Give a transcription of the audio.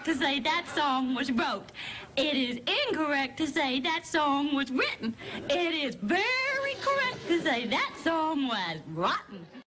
to say that song was wrote. It is incorrect to say that song was written. It is very correct to say that song was rotten.